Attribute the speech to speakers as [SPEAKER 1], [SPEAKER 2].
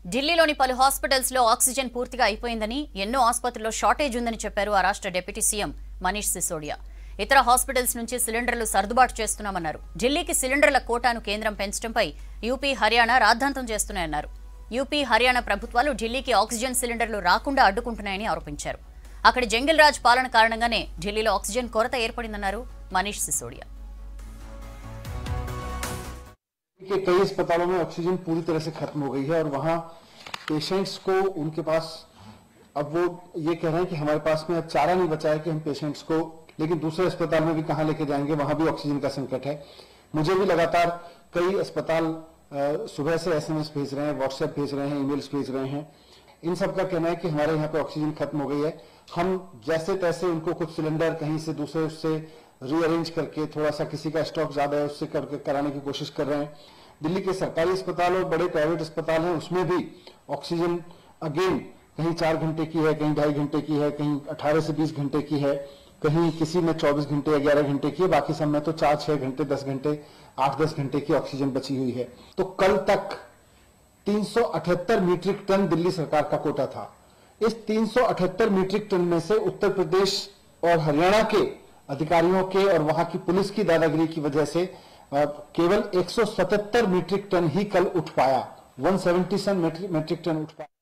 [SPEAKER 1] ఢిల్లీలోని పలు హాస్పిటల్స్ లో ఆక్సిజన్ పూర్తిగా అయిపోయిందని, ఎన్నో ఆసుపత్రుల్లో షార్టేజ్ ఉందని చెప్పారు ఆ రాష్ట్ర డిప్యూటీ సీఎం మనీష్ సిసోడియా. ఇతర హాస్పిటల్స్ నుంచి సిలిండర్లు సర్దుబాటు చేస్తున్నామన్నారు. ఢిల్లీకి సిలిండర్ల కోటాను కేంద్రం పెంచడంపై యూపీ, హర్యానా రాద్ధాంతం చేస్తున్నాయన్నారు. యూపీ, హర్యానా ప్రభుత్వాలు ఢిల్లీకి ఆక్సిజన్ సిలిండర్లు రాకుండా అడ్డుకుంటున్నాయని ఆరోపించారు. అక్కడి జంగిల్ రాజ్ పాలన కారణంగానే ఢిల్లీలో ఆక్సిజన్ కొరత ఏర్పడిందన్నారు మనీష్ సిసోడియా.
[SPEAKER 2] कि कई अस्पतालों में ऑक्सीजन पूरी तरह से खत्म हो गई है और वहां पेशेंट्स को उनके पास अब वो ये कह रहे हैं कि हमारे पास में अब चारा नहीं बचा है कि हम पेशेंट्स को, लेकिन दूसरे अस्पताल में भी कहां लेके जाएंगे, वहां भी ऑक्सीजन का संकट है। मुझे भी लगातार कई अस्पताल सुबह से SMS भेज रहे हैं, व्हाट्सएप भेज रहे हैं, ईमेल्स भेज रहे हैं। इन सब का कहना है कि हमारे यहाँ पे ऑक्सीजन खत्म हो गई है। हम जैसे तैसे उनको कुछ सिलेंडर कहीं से दूसरे उससे रीअरेंज करके थोड़ा सा किसी का स्टॉक ज्यादा है उससे करके कराने की कोशिश कर रहे हैं। दिल्ली के सरकारी अस्पताल और बड़े प्राइवेट अस्पताल हैं, उसमें भी ऑक्सीजन अगेन कहीं 4 घंटे की है, कहीं 2.5 घंटे की है, कहीं 18 से 20 घंटे की है, कहीं किसी में 24 घंटे या 11 घंटे की है, बाकी सब में तो 4-6 घंटे, 10 घंटे, 8-10 घंटे की ऑक्सीजन बची हुई है। तो कल तक 378 मीट्रिक टन दिल्ली सरकार का कोटा था। इस 378 मीट्रिक टन में से उत्तर प्रदेश और हरियाणा के अधिकारियों के और वहां की पुलिस की दादागिरी की वजह से केवल 177 मीट्रिक टन ही कल उठ पाया, 177 मीट्रिक टन उठ पाया।